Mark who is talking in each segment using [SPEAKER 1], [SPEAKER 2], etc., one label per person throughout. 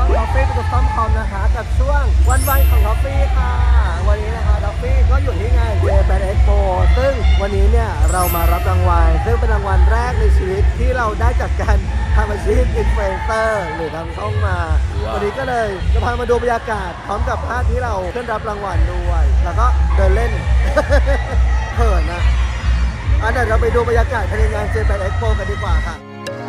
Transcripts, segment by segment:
[SPEAKER 1] องท็อฟฟี่เป็นต้อมคอมนะคะกับช่วงวันของท็อฟฟี่ค่ะวันนี้นะคะท็อฟฟี่ก็อยู่ที่งาน Japan Expo ซึ่งวันนี้เนี่ยเรามารับรางวัลซึ่งเป็นรางวัลแรกในชีวิตที่เราได้จากการทำอาชีพอินฟลูเอนเซอร์หรือทำช่องมาวันนี้ก็เลยจะพามาดูบรรยากาศพร้อมกับภาพที่เราขึ้นรับรางวัลด้วยแล้วก็เดินเล่น เขินนะเดี๋ยวเราไปดูบรรยากาศภายในงาน Japan Expo กันดีกว่าค่ะ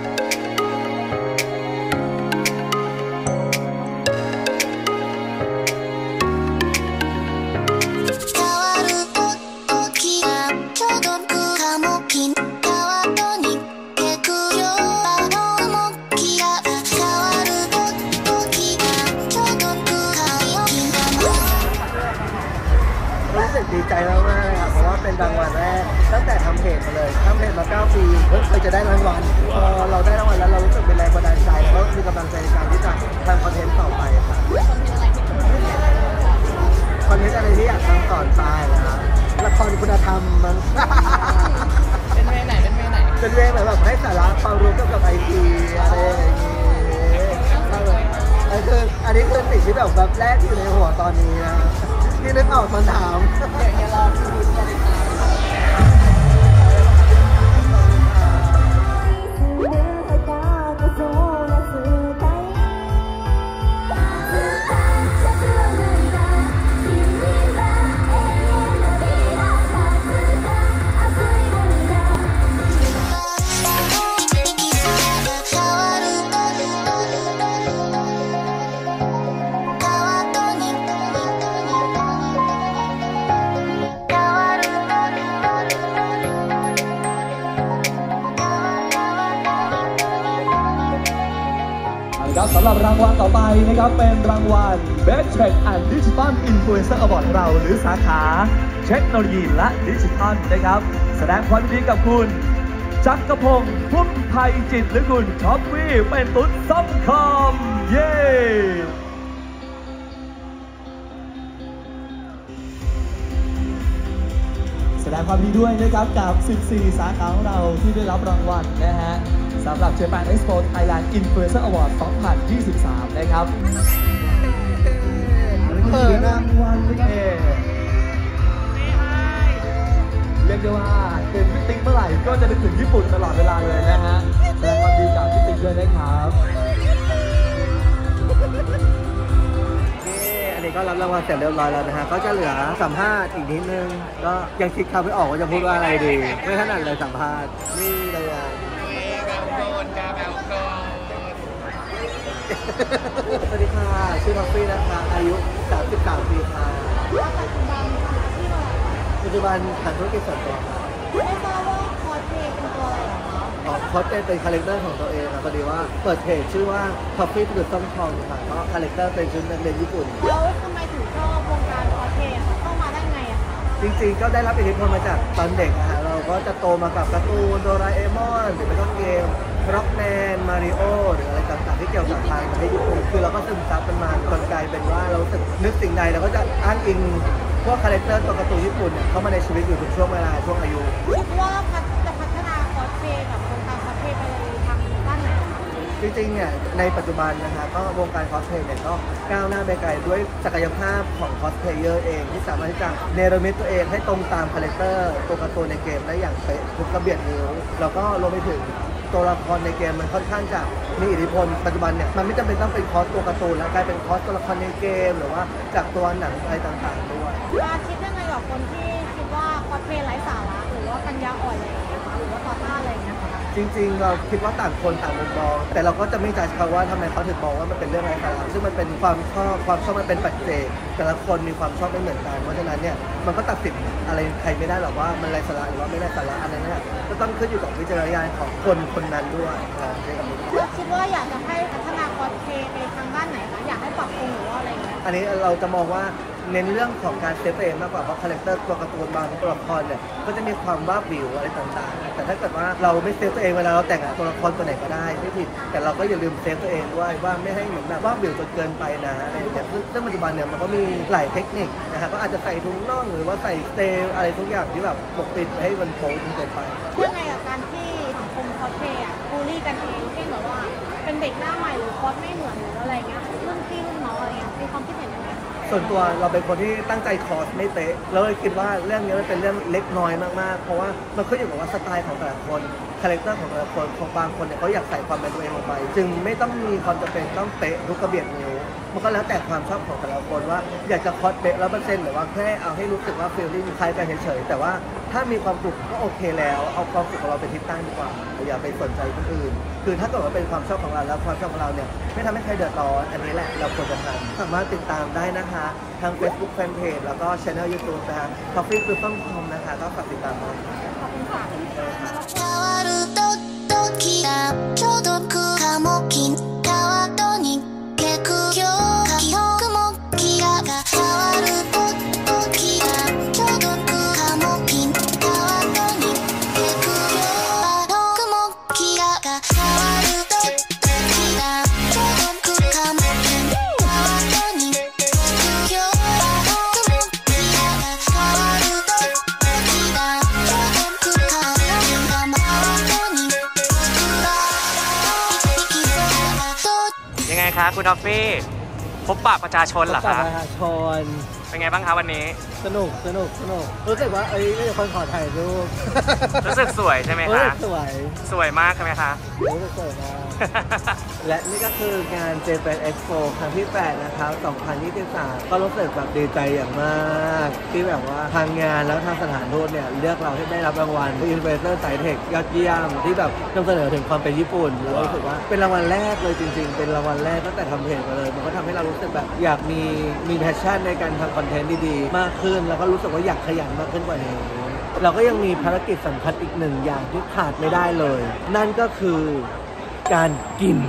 [SPEAKER 1] ดีใจมากๆเลยครับเพราะว่าเป็นรางวัลแรกตั้งแต่ทำเพจมาเลยทำเพจมา9 ปีเพิ่งเคยจะได้รางวัลพอเราได้รางวัลแล้วเรารู้สึกเป็นแรงบันดาลใจแล้วมีกำลังใจในการที่จะทำคอนเทนต์ต่อไปครับคอนเทนต์อะไรที่อยากทำก่อนตายนะครับละครคุณธรรมมัน
[SPEAKER 2] เป็นเวไหน
[SPEAKER 1] เป็นเวแบบให้สาระความรู้เกี่ยวกับไอทีอะไรอย่างนี้อันนี้คือสิ่งที่แบบแรกที่อยู่ในหัวตอนนี้นะที่นึกออกตอนถาม
[SPEAKER 2] เดี๋ยวรอดูกันติดตาม
[SPEAKER 3] สำหรับรางวัลต่อไปนะครับเป็นรางวัล Best Tech and Digital Influencer Award ของเราหรือสาขาเทคโนโลยีและดิจิทัลนะครับแสดงความยินดีกับคุณจักรพงศ์พุ่มไทยจิตหรือคุณท็อปฟี่เป็นตุ๊ดซ่อมคอมเย้แสดงความดีด้วยนะครับกับ 14 สาขาของเราที่ได้รับรางวัลนะฮะสำหรับ Japan Expo Thailand Influencer Award 2023 นะครับรางวัลเลยเรียกได้ว่าเห็นพี่ติ๊กเมื่อไหร่ก็จะนึกถึงญี่ปุ่นตลอดเวลาเลยนะฮะแสดงความดีกับพี่ติ๊กด้วยนะครับ
[SPEAKER 1] อันนี้ก็รับรางวัลเสร็จเรียบร้อยแล้วนะฮะก็จะเหลือสัมภาษณ์อีกนิดนึงก็ยังคิดคำไม่ออกว่าจะพูดว่าอะไรดีไม่ถนัดเลยสัมภาษณ์นี่เลยสวัสดีค่ะชื่อท็อฟฟี่นะคะอายุ33 ปีค่ะปัจจุบันทำธุรกิจส่วนตัวค่ะ
[SPEAKER 4] ไม่ทราบว่าคอสเพลย์เป็นตัวอะไรหรอคะ
[SPEAKER 1] คอสเพลย์เป็นคาแรคเตอร์ของตัวเองค่ะพอดีว่าเปิดเพจชื่อว่าท็อฟฟี่ตุดซ่อมทองค่ะก็คาแรคเตอร์เป็นชุดนักเรียนญี่ปุ่น
[SPEAKER 4] แล้วทำไมถึงชอบวงการคอสเพลย์เข้ามาได้ไงอะคะ
[SPEAKER 1] จริงๆก็ได้รับอิทธิพลมาจากตอนเด็กนะฮะเราก็จะโตมากับการ์ตูนโดราเอมอนหรือไม่ก็เกมร็อกแมนมาริโอหรืออะไรต่างๆที่เกี่ยวกับทางประเทศญี่ปุ่นคือเราก็ซึมซับมันมาจนกลายเป็นว่าเราสึกนึกสิ่งใดเราก็จะอ้างอิงพวกคาแรคเตอร์ตัวการ์ตูนญี่ปุ่นเนี่ยเข้ามาในชีวิตอยู่ทุกช่วงเวลาช่วงอายุ
[SPEAKER 4] คิดว่าจะพัฒนาคอสเพลย์กับวงการคอสเพลย์ไปทางด้านไหน
[SPEAKER 1] จริงๆเนี่ยในปัจจุบันนะฮะก็วงการคอสเพลย์เนี่ยก็ก้าวหน้าไปไกลด้วยศักยภาพของคอสเพลเยอร์เองที่สามารถที่จะเนรมิตตัวเองให้ตรงตามคาแรคเตอร์ตัวการ์ตูนในเกมได้อย่างเป๊ะทุกระเบียดนิ้วแล้วก็รวมไปถึงตัวละครในเกมมันค่อนข้างจะมีอิทธิพลปัจจุบันเนี่ยมันไม่จำเป็นต้องเป็นคอสตัวการ์ตูนแล้วกลายเป็นคอสตัวละครในเกมหรือว่าจากตัวหนังอะไรต่างๆด้วย
[SPEAKER 4] คิดยังไงกับคนที่คิดว่าคอสเพลย์ไร้สาระหรือว่าปัญญาอ่อนอะไรอย่างเงี้ยหรือว่าต่อต้านอะไรอย่างเงี้ย
[SPEAKER 1] จริงๆเราคิดว่าต่างคนต่างมุมมองแต่เราก็จะไม่จัดเขาว่าทำไมเขาถึงมองว่ามันเป็นเรื่องไร้สาระซึ่งมันเป็นความชอบมันเป็นปัจเจกแต่ละคนมีความชอบไม่เหมือนกันเพราะฉะนั้นเนี่ยมันก็ตัดสินอะไรใครไม่ได้หรอกว่ามันไร้สาระหรือว่าไม่ไร้สาระอันนั้นเนี่ยก็ต้องขึ้นอยู่กับวิจารณญาณของคนคนนั้นด้วย
[SPEAKER 4] คิดว่าอยากจะให้พัฒนาคอสเพลย์ไปทางด้านไหนคะอยากให้ปรับปรุงหรือว่าอะไรเงี้ย
[SPEAKER 1] อันนี้เราจะมองว่าเน้นเรื่องของการเซฟตัวเองมากกว่าเพราะคาแรคเตอร์ตัวการ์ตูนบางตัวละครเนี่ยก็จะมีความว่าวิวอะไรต่างๆแต่ถ้าเกิดว่าเราไม่เซฟตัวเองเวลาเราแต่งตัวละครตัวไหนก็ได้ไม่ผิดแต่เราก็อย่าลืมเซฟตัวเองด้วยว่าไม่ให้เหมือนแบบว่าวิวจนเกินไปนะอะไรอย่างเงี้ยซึ่งปัจจุบันเนี่ยมันก็มีหลายเทคนิคนะฮะก็อาจจะใส่ถุงน่องหรือว่าใส่สเตลอะไรทุกอย่างที่แบบปกปิดให้มันโป๊จนเกินไป
[SPEAKER 4] ยังไงกับการที่สังคมคอสเพลย์บูลลี่กันเองเช่นแบบว่าเป็นเป็นเด็กหน้าใหม่หรือคอสไม่เหมือนหรืออะไรเงี้ยรุ่นพี่รุ่นน้องอะไรเงี้ยมีความคิดเห็นยังไง
[SPEAKER 1] ส่วนตัวเราเป็นคนที่ตั้งใจคอสไม่เป๊ะเราเลยคิดว่าเรื่องนี้มันเป็นเรื่องเล็กน้อยมากๆเพราะว่ามันขึ้นอยู่กับว่าสไตล์ของแต่ละคนคาแรคเตอร์ของแต่ละคนของบางคนเนี่ยเขาอยากใส่ความเป็นตัวเองลงไปจึงไม่ต้องมีความจำเป็นต้องเป๊ะทุกกระเบียดนิ้วมันก็แล้วแต่ความชอบของแต่ละคนว่าอยากจะคอสเป๊ะ100%หรือว่าแค่เอาให้รู้สึกว่าฟีลลิ่งคล้ายกันเฉยๆแต่ว่าถ้ามีความสุขก็โอเคแล้วเอาความสุขของเราเป็นที่ตั้งดีกว่าอย่าไปสนใจคนอื่นคือถ้าเกิดว่าเป็นความชอบของเราแล้วความชอบของเราเนี่ยไม่ทำให้ใครเดือดร้อนอันนี้แหละเราควรจะทำสามารถติดตามได้นะคะทาง Facebook Fanpage แล้วก็ Channel YouTube นะคะ Coffee คือต้องทำนะคะก็ฝากติดตามด้วย
[SPEAKER 4] ขอบคุณค่ะ
[SPEAKER 5] 変わると時が孤独かも金カードに結局記憶もキラが変わると時が孤独かも金カードに結局もキラが変わると時が孤独かも金カードに結局もキラが変わると時が孤独かも金が回るに
[SPEAKER 2] ยังไงคะคุณทอฟฟี่พบปะประชาชนเหรอ
[SPEAKER 1] ประ
[SPEAKER 2] คะ
[SPEAKER 1] ชาชน
[SPEAKER 2] เป็นไงบ้างคะวันนี้
[SPEAKER 1] สนุกรู้สึกว่าไม่มีคนขอถ่ายรูป
[SPEAKER 2] รู้สึกสวยใช่ไหม
[SPEAKER 1] รู้
[SPEAKER 2] คะ
[SPEAKER 1] สึกสวย
[SPEAKER 2] สวยมากใช่ไหมคะ
[SPEAKER 1] รู้สึกสวยมาก และนี่ก็คืองาน Japan Expo ครั้งที่ 8 นะครับ 2023 ก็รู้สึกแบบดีใจอย่างมาก ที่แบบว่าทางงานแล้วทางสถานทูตเนี่ยเลือกเราให้ได้รับรางวัล Innovator Sci Tech ยอดเยี่ยมที่แบบนำเสนอถึงความเป็นญี่ปุ่นเรารู้สึกว่าเป็นรางวัลแรกเลยจริงๆ เป็นรางวัลแรกตั้งแต่ทำเพจมาเลย มันก็ทำให้เรารู้สึกแบบอยากมีแพชชั่นในการทำคอนเทนต์ดีๆ มากขึ้น แล้วก็รู้สึกว่าอยากขยันมากขึ้นกว่านี้ เราก็ยังมีภารกิจสำคัญอีกหนึ่งอย่างที่ขาดไม่ได้เลย นั่นก็คือการกิน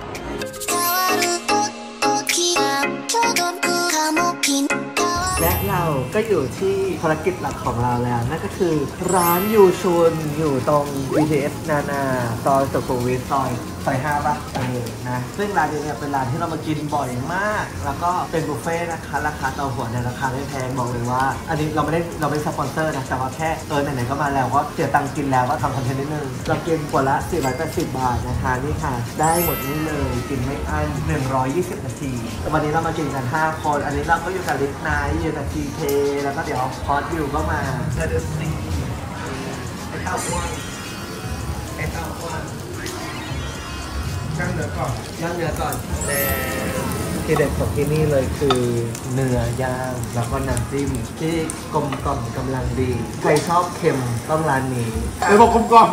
[SPEAKER 1] และเราก็อยู่ที่ภารกิจหลักของเราแล้ว นั่นก็คือร้านยูชุนอยู่ตรง BTS นานาซอยสุขุมวิทซอย5ป่ะนะซึ่งร้านนี้เนี่ยเป็นร้านที่เรามากินบ่อยมาก แล้วก็เป็นบุฟเฟ่ต์นะคะราคาต่อหัวเนี่ยราคาไม่แพงบอกเลยว่า อันนี้เราไม่สปอนเซอร์นะแต่ว่าแค่ไหนๆก็มาแล้วก็เสียตังค์กินแล้วก็ทำคอนเทนต์นิดนึงเรากินขวดละ480 บาทนะคะนี่ค่ะได้หมดนี้เลยกินไม่อั้น120 นาทีวันนี้เรามากินกัน5 คนอันนี้เราก็อยู่กับลิฟไนท์อยู่กับ TK แล้วก็เดี๋ยวพอดวิวก็มาเดินซีไอ้ข้าวอ้วนย่างเนื้อก่อนแล้วทีเด็ดของที่นี่เลยคือเนื้อย่างแล้วก็น้ำจิ้มที่กลมกล่อมกำลังดีใครชอบเค็มต้องร้านนี้ไอ้บอกกลม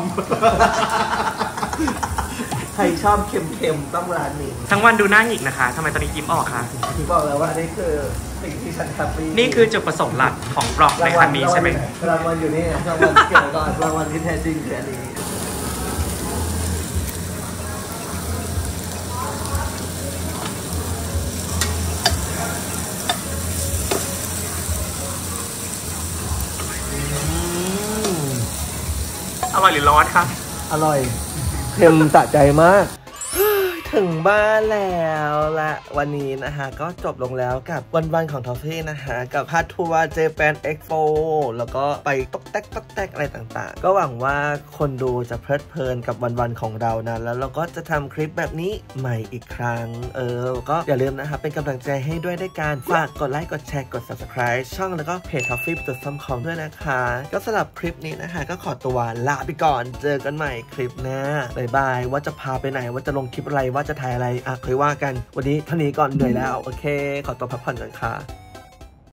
[SPEAKER 1] ใครชอบเค็มต้องร้านนี้
[SPEAKER 2] ทั้งวันดูหน้าหงิกนะคะทำไมตอนนี้ยิ้มออกคะ
[SPEAKER 1] ที่บอกแล้วว่านี่คือสิ่งที่ฉันแฮปปี้
[SPEAKER 2] นี่คือจุดประสงค์หลักของบล็อกในครั้งนี้ใช่ไหม
[SPEAKER 1] รางวัลอยู่นี่รางวัลเกี่ยวกับรางวัลที่แท้จริงคืออันนี้
[SPEAKER 2] อร่อยหรือร้อนคะ
[SPEAKER 1] อร่อยเค็มสะใจมาก ถึงบ้านแล้วและวันนี้นะคะก็จบลงแล้วกับวันของทอฟฟี่นะคะกับพาทัวร์ Japan Expo แล้วก็ไปตกแตกอะไรต่างๆก็หวังว่าคนดูจะเพลิดเพลินกับวันของเรานะแล้วเราก็จะทำคลิปแบบนี้ใหม่อีกครั้งก็อย่าลืมนะคะเป็นกำลังใจให้ด้วยด้วยการฝากกดไลค์กดแชร์กด Subscribe ช่องแล้วก็เพจ Toffee.com ด้วยนะคะก็สำหรับคลิปนี้นะคะก็ขอตัวลาไปก่อนเจอกันใหม่คลิปหน้าบ๊ายบายว่าจะพาไปไหนว่าจะลงคลิปอะไรว่าจะถ่ายอะไรค่อยว่ากันวันนี้เท่านี้ก่อนเหนื่อยแล้วโอเคขอตัวพักผ่อนก่อนค่ะ